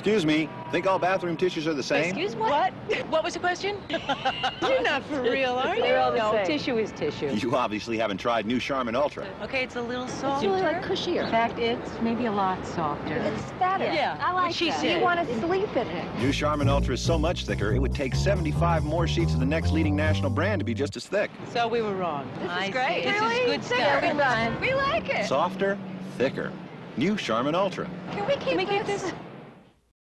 Excuse me, think all bathroom tissues are the same? Excuse what? What was the question? You're not for real, are you? They're all the No, same. tissue is tissue. You obviously haven't tried new Charmin Ultra. Okay, it's a little It's softer. really like cushier. In fact, it's maybe a lot softer. It's fatter. Yeah, I like what she that. said. You want to sleep in it. New Charmin Ultra is so much thicker, it would take 75 more sheets of the next leading national brand to be just as thick. So we were wrong. I This is great. see. This Really? is good Say stuff. everybody. We like it. Softer, thicker. New Charmin Ultra. Can we keep Can we keep this? this?